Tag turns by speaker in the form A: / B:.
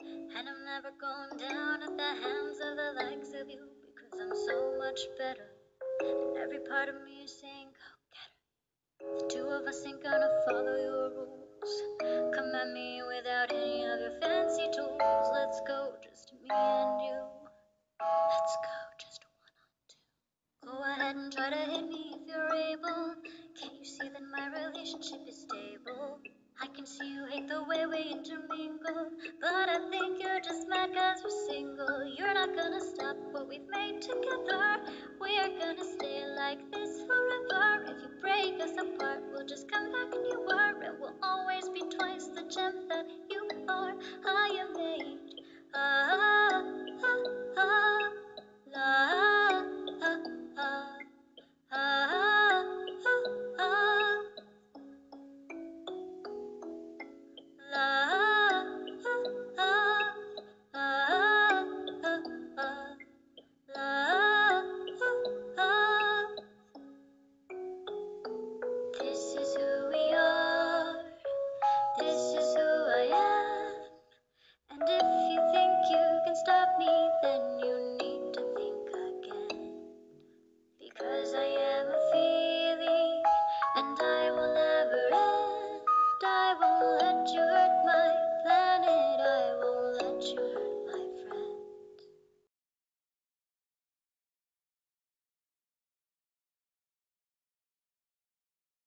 A: And I'm never going down at the hands of the likes of you, because I'm so much better. And every part of me is saying, go get her. The two of us ain't gonna follow your rules. Come at me without any of your fancy tools. Let's go, just me and you. Let's go, just one on two. Go ahead and try to hit me if you're able. Can't you see that my relationship is stable? I can see you hate the way we intermingle, but I think you're just mad cause we're single. You're not gonna stop what we've made together. We are gonna stay like this forever. If you break us apart, we'll just come back and you were, and we'll always be twice the gem that you are. I am